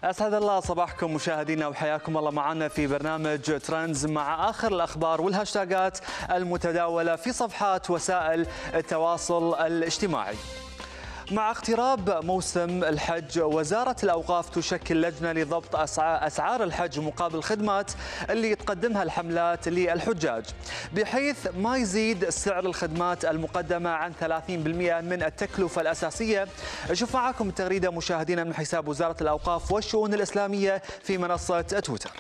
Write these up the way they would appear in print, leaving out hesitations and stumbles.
أسعد الله صباحكم مشاهدينا وحياكم الله معنا في برنامج ترندز مع آخر الأخبار والهاشتاجات المتداولة في صفحات وسائل التواصل الاجتماعي. مع اقتراب موسم الحج، وزارة الأوقاف تشكل لجنة لضبط أسعار الحج مقابل الخدمات اللي تقدمها الحملات للحجاج، بحيث ما يزيد سعر الخدمات المقدمة عن 30% من التكلفة الأساسية. شوف معكم التغريدة مشاهدينا من حساب وزارة الأوقاف والشؤون الإسلامية في منصة تويتر.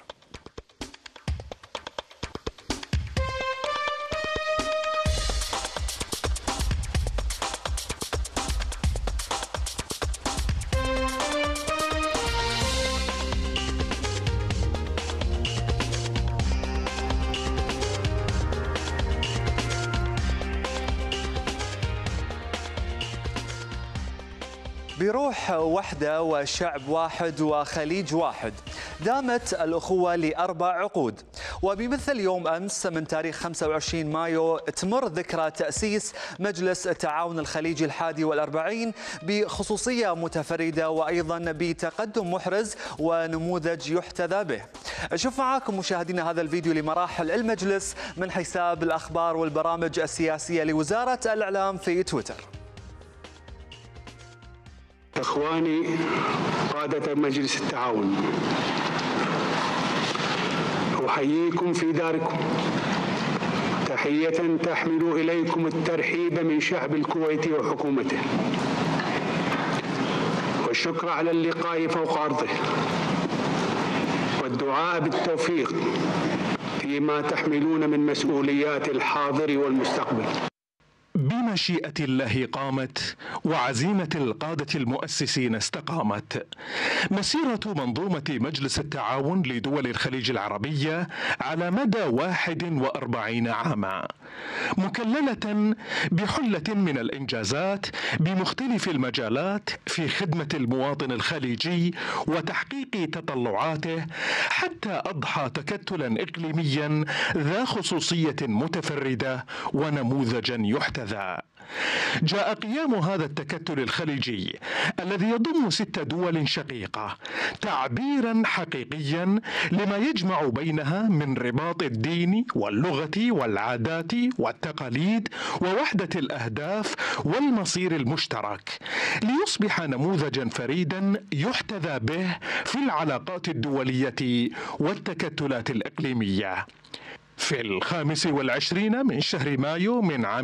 بروح وحدة وشعب واحد وخليج واحد، دامت الأخوة ل4 عقود. وبمثل يوم أمس من تاريخ 25 مايو تمر ذكرى تأسيس مجلس التعاون الخليجي ال41 بخصوصية متفردة وأيضا بتقدم محرز ونموذج يحتذى به. شوف معاكم مشاهدينا هذا الفيديو لمراحل المجلس من حساب الأخبار والبرامج السياسية لوزارة الإعلام في تويتر. إخواني قادة مجلس التعاون، أحييكم في داركم تحية تحمل إليكم الترحيب من شعب الكويت وحكومته، والشكر على اللقاء فوق أرضه، والدعاء بالتوفيق فيما تحملون من مسؤوليات الحاضر والمستقبل. بمشيئة الله قامت، وعزيمة القادة المؤسسين استقامت مسيرة منظومة مجلس التعاون لدول الخليج العربية على مدى 41 عاما، مكللة بحلة من الإنجازات بمختلف المجالات في خدمة المواطن الخليجي وتحقيق تطلعاته، حتى أضحى تكتلا إقليميا ذا خصوصية متفردة ونموذجا يحتذى. جاء قيام هذا التكتل الخليجي الذي يضم 6 دول شقيقة تعبيرا حقيقيا لما يجمع بينها من رباط الدين واللغة والعادات والتقاليد ووحدة الأهداف والمصير المشترك، ليصبح نموذجا فريدا يحتذى به في العلاقات الدولية والتكتلات الإقليمية. في 25 من شهر مايو من عام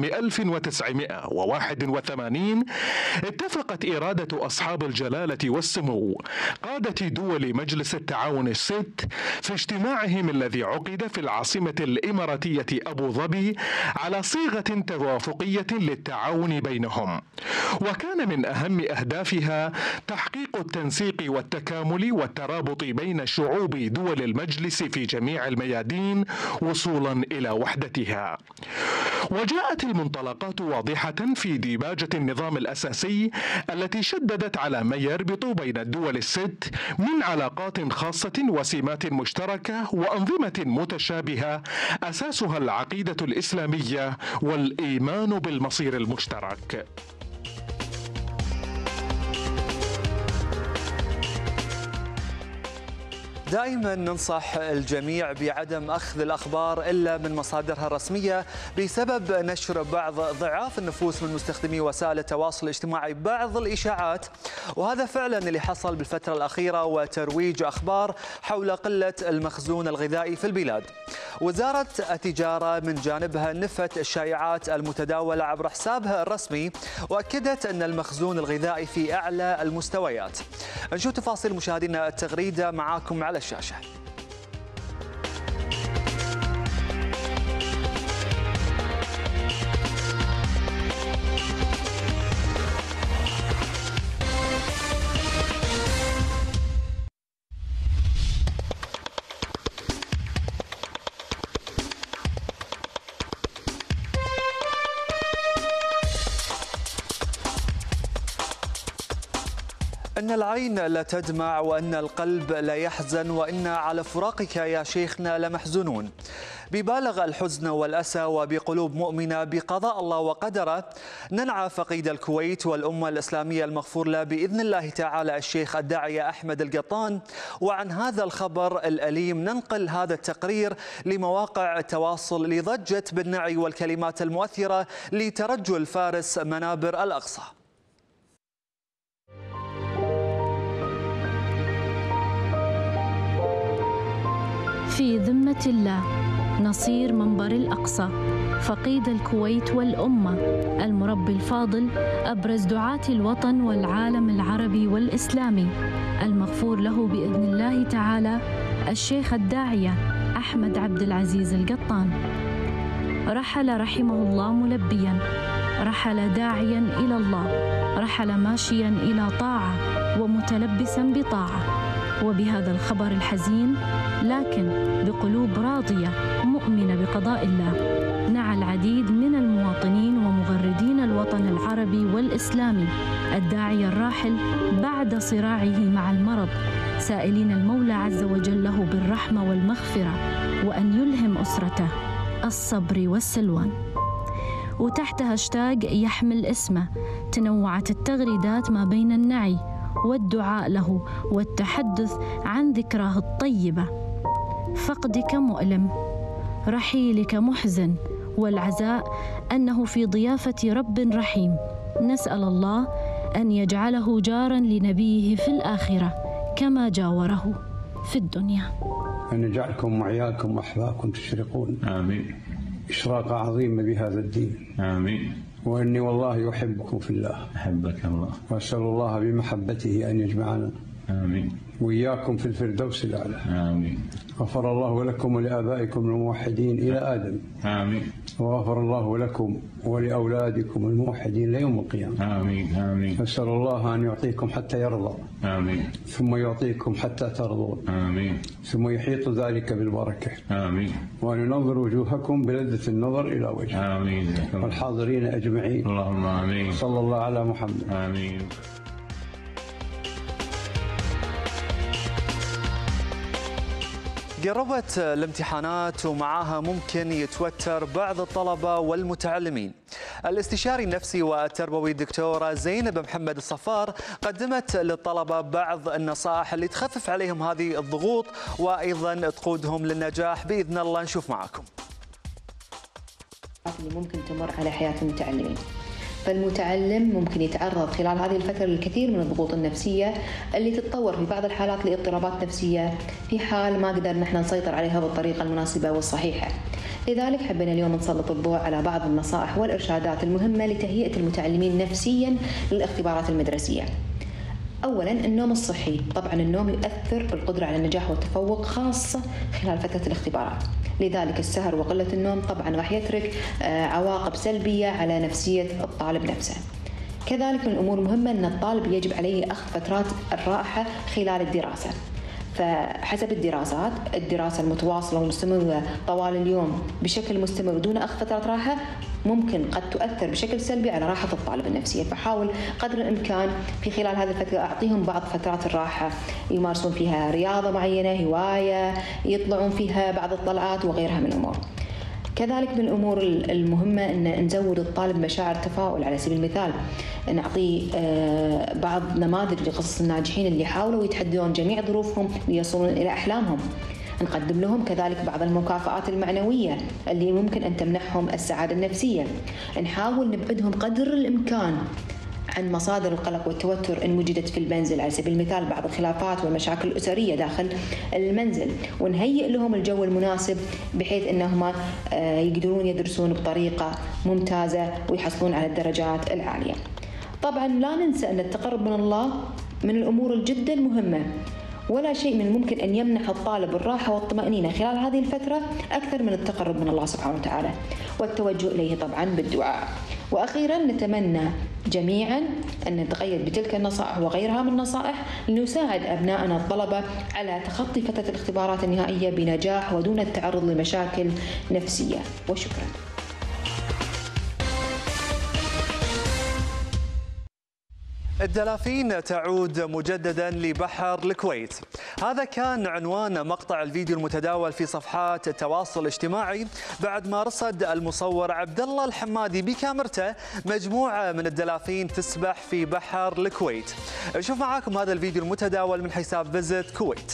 1981 اتفقت إرادة أصحاب الجلالة والسمو قادة دول مجلس التعاون ال6 في اجتماعهم الذي عقد في العاصمة الإماراتية أبو ظبي على صيغة توافقية للتعاون بينهم، وكان من أهم أهدافها تحقيق التنسيق والتكامل والترابط بين شعوب دول المجلس في جميع الميادين وصولا إلى وحدتها. وجاءت المنطلقات واضحة في ديباجة النظام الأساسي التي شددت على ما يربط بين الدول ال6 من علاقات خاصة وسمات مشتركة وأنظمة متشابهة أساسها العقيدة الإسلامية والإيمان بالمصير المشترك. دائما ننصح الجميع بعدم أخذ الأخبار إلا من مصادرها الرسمية بسبب نشر بعض ضعاف النفوس من مستخدمي وسائل التواصل الاجتماعي بعض الإشاعات، وهذا فعلا اللي حصل بالفترة الأخيرة، وترويج أخبار حول قلة المخزون الغذائي في البلاد. وزارة التجارة من جانبها نفت الشائعات المتداولة عبر حسابها الرسمي، وأكدت أن المخزون الغذائي في أعلى المستويات. نشوف تفاصيل مشاهدينا التغريدة معاكم على الشاشة. إن العين لا تدمع وإن القلب لا يحزن وإنا على فراقك يا شيخنا لمحزونون. ببالغ الحزن والأسى وبقلوب مؤمنة بقضاء الله وقدره ننعى فقيد الكويت والأمة الإسلامية المغفور له بإذن الله تعالى الشيخ الداعية أحمد القطان. وعن هذا الخبر الأليم ننقل هذا التقرير لمواقع التواصل لضجت بالنعي والكلمات المؤثرة لترجل فارس منابر الأقصى. في ذمة الله نصير منبر الأقصى فقيد الكويت والأمة المربي الفاضل أبرز دعاة الوطن والعالم العربي والإسلامي المغفور له بإذن الله تعالى الشيخ الداعية أحمد عبد العزيز القطان. رحل رحمه الله ملبيا، رحل داعيا إلى الله، رحل ماشيا إلى طاعة ومتلبسا بطاعة. وبهذا الخبر الحزين لكن بقلوب راضية مؤمنة بقضاء الله نعى العديد من المواطنين ومغردين الوطن العربي والإسلامي الداعية الراحل بعد صراعه مع المرض، سائلين المولى عز وجل له بالرحمة والمغفرة وأن يلهم أسرته الصبر والسلوان. وتحت هاشتاج يحمل اسمه تنوعت التغريدات ما بين النعي والدعاء له والتحدث عن ذكراه الطيبة. فقدك مؤلم، رحيلك محزن، والعزاء أنه في ضيافة رب رحيم. نسأل الله أن يجعله جارا لنبيه في الآخرة كما جاوره في الدنيا. أن يجعلكم وعيالكم وأحبابكم تشرقون آمين إشراقة عظيمة بهذا الدين. آمين. وإني والله أحبكم في الله، أحبك الله، وأسأل الله بمحبته أن يجمعنا آمين وإياكم في الفردوس الأعلى. آمين. غفر الله لكم ولآبائكم الموحدين إلى آدم. آمين. وغفر الله لكم ولأولادكم الموحدين ليوم القيامة. آمين. آمين. أسأل الله أن يعطيكم حتى يرضى. آمين. ثم يعطيكم حتى ترضون. آمين. ثم يحيط ذلك بالبركة. آمين. وأن ينظر وجوهكم بلذة النظر إلى وجهه. آمين. والحاضرين أجمعين. اللهم آمين. صلى الله على محمد. آمين. قربت الامتحانات ومعها ممكن يتوتر بعض الطلبة والمتعلمين. الاستشاري النفسي والتربوي الدكتورة زينب محمد الصفار قدمت للطلبة بعض النصائح اللي تخفف عليهم هذه الضغوط وأيضا تقودهم للنجاح بإذن الله. نشوف معاكم. اللي ممكن تمر على حياة المتعلمين. فالمتعلم ممكن يتعرض خلال هذه الفترة للكثير من الضغوط النفسية اللي تتطور في بعض الحالات لاضطرابات نفسية في حال ما قدرنا احنا نسيطر عليها بالطريقة المناسبة والصحيحة. لذلك حبينا اليوم نسلط الضوء على بعض النصائح والإرشادات المهمة لتهيئة المتعلمين نفسيا للاختبارات المدرسية. أولاً النوم الصحي. طبعاً النوم يؤثر بالقدرة على النجاح والتفوق خاصة خلال فترة الاختبارات، لذلك السهر وقلة النوم طبعاً راح يترك عواقب سلبية على نفسية الطالب نفسه. كذلك من الأمور المهمة أن الطالب يجب عليه أخذ فترات الراحة خلال الدراسة. فحسب الدراسات الدراسة المتواصلة والمستمرة طوال اليوم بشكل مستمر دون أخذ فترات راحة ممكن قد تؤثر بشكل سلبي على راحة الطالب النفسية. فحاول قدر الإمكان في خلال هذه الفترة أعطيهم بعض فترات الراحة يمارسون فيها رياضة معينة، هواية، يطلعون فيها بعض الطلعات وغيرها من الأمور. كذلك من الأمور المهمة أن نزود الطالب مشاعر تفاؤل. على سبيل المثال نعطيه بعض نماذج لقصص الناجحين اللي حاولوا يتحدون جميع ظروفهم ليصلون إلى أحلامهم. نقدم لهم كذلك بعض المكافآت المعنوية اللي ممكن أن تمنحهم السعادة النفسية. نحاول نبعدهم قدر الإمكان عن مصادر القلق والتوتر إن وجدت في المنزل، على سبيل المثال بعض الخلافات والمشاكل الأسرية داخل المنزل، ونهيئ لهم الجو المناسب بحيث أنهم يقدرون يدرسون بطريقة ممتازة ويحصلون على الدرجات العالية. طبعا لا ننسى أن التقرب من الله من الأمور الجدا مهمة، ولا شيء من الممكن أن يمنح الطالب الراحة والطمأنينة خلال هذه الفترة أكثر من التقرب من الله سبحانه وتعالى والتوجه إليه طبعا بالدعاء. وأخيرا نتمنى جميعا أن نتقيد بتلك النصائح وغيرها من النصائح لنساعد أبنائنا الطلبة على تخطي فترة الاختبارات النهائية بنجاح ودون التعرض لمشاكل نفسية. وشكرا. الدلافين تعود مجددا لبحر الكويت. هذا كان عنوان مقطع الفيديو المتداول في صفحات التواصل الاجتماعي بعد ما رصد المصور عبد الله الحمادي بكاميرته مجموعة من الدلافين تسبح في بحر الكويت. شوف معاكم هذا الفيديو المتداول من حساب فيزيت كويت.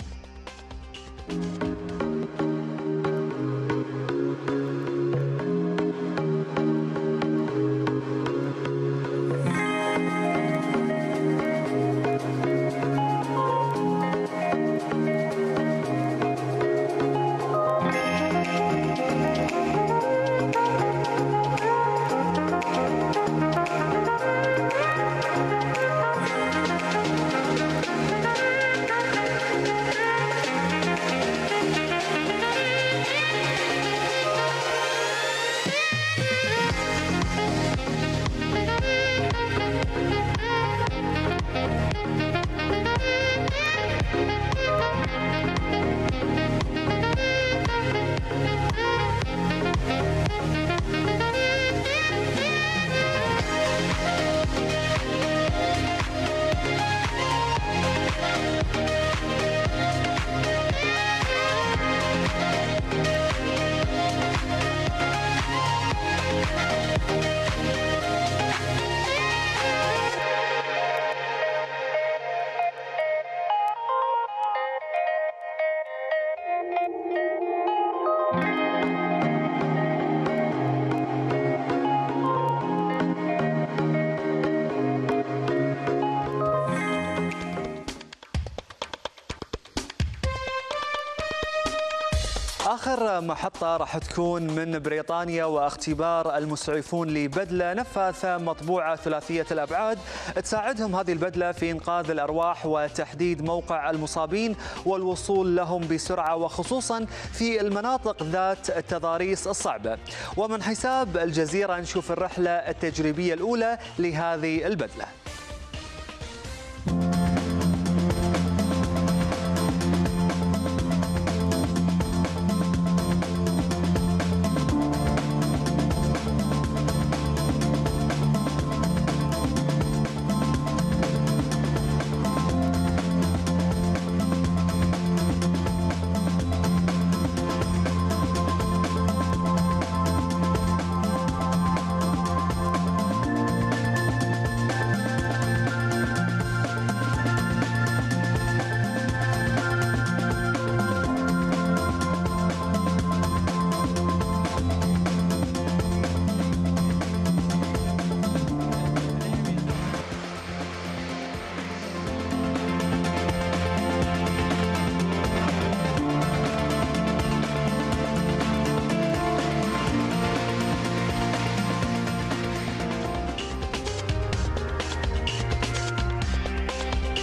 آخر محطة راح تكون من بريطانيا، واختبار المسعفون لبدلة نفاثة مطبوعة ثلاثية الأبعاد تساعدهم هذه البدلة في إنقاذ الأرواح وتحديد موقع المصابين والوصول لهم بسرعة، وخصوصا في المناطق ذات التضاريس الصعبة. ومن حساب الجزيرة نشوف الرحلة التجريبية الأولى لهذه البدلة.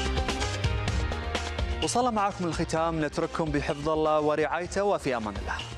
وصلنا معكم الختام، نترككم بحفظ الله ورعايته، وفي أمان الله.